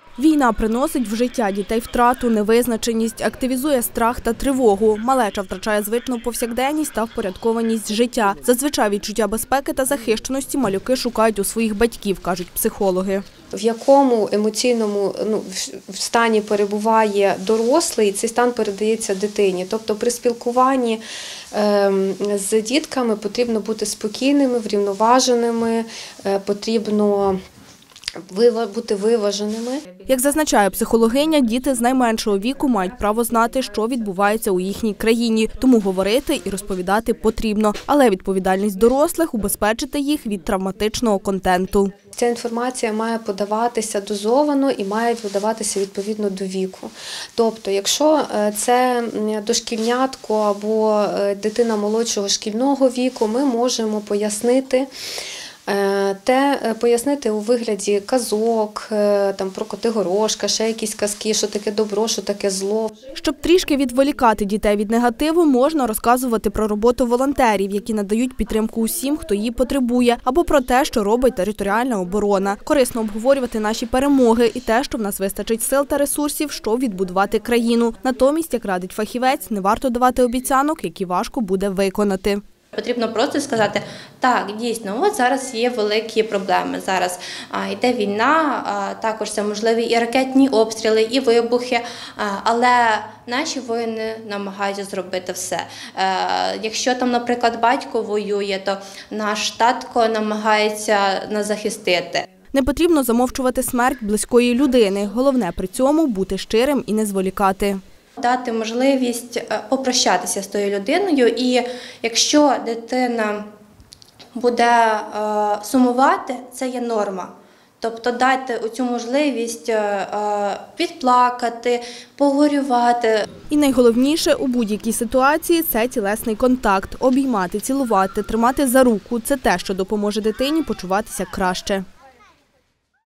Війна приносить в життя дітей втрату, невизначеність, активізує страх та тривогу. Малеча втрачає звичну повсякденність та впорядкованість життя. Зазвичай відчуття безпеки та захищеності малюки шукають у своїх батьків, кажуть психологи. В якому емоційному стані перебуває дорослий, цей стан передається дитині. Тобто при спілкуванні з дітками потрібно бути спокійними, врівноваженими, потрібно бути виваженими. Як зазначає психологиня, діти з найменшого віку мають право знати, що відбувається у їхній країні. Тому говорити і розповідати потрібно. Але відповідальність дорослих – убезпечити їх від травматичного контенту. Ця інформація має подаватися дозовано і має подаватися відповідно до віку. Тобто, якщо це дошкільнятко або дитина молодшого шкільного віку, ми можемо пояснити у вигляді казок, про Котигорошка, ще якісь казки, що таке добро, що таке зло. Щоб трішки відволікати дітей від негативу, можна розказувати про роботу волонтерів, які надають підтримку усім, хто її потребує, або про те, що робить територіальна оборона. Корисно обговорювати наші перемоги і те, що в нас вистачить сил та ресурсів, щоб відбудувати країну. Натомість, як радить фахівець, не варто давати обіцянок, які важко буде виконати. Потрібно просто сказати, так, дійсно, от зараз є великі проблеми, зараз йде війна, також це можливі і ракетні обстріли, і вибухи, але наші воїни намагаються зробити все. Якщо там, наприклад, батько воює, то наш татко намагається нас захистити. Не потрібно замовчувати смерть близької людини, головне при цьому бути щирим і не зволікати. Дати можливість попрощатися з тою людиною, і якщо дитина буде сумувати, це є норма. Тобто дати цю можливість відплакати, погорювати. І найголовніше у будь-якій ситуації – це тілесний контакт. Обіймати, цілувати, тримати за руку – це те, що допоможе дитині почуватися краще.